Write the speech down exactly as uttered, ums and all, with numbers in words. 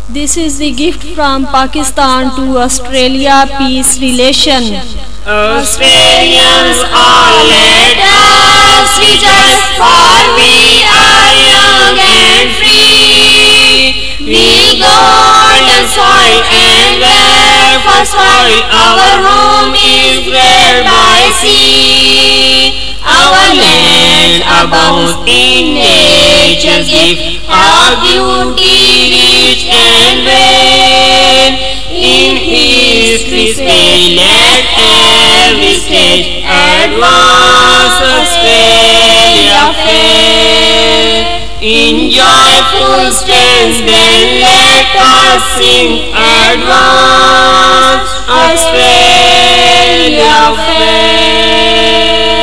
This is the gift from Pakistan to Australia peace relation. Australians all let us rejoice, for we are young and free. We golden soil and rare for soil, our home is rare by sea. Our land abounds in nature's gift, our beauty rich and rare. In history's pale at every stage, advance Australia fair. In joyful strains then let us sing, advance Australia fair.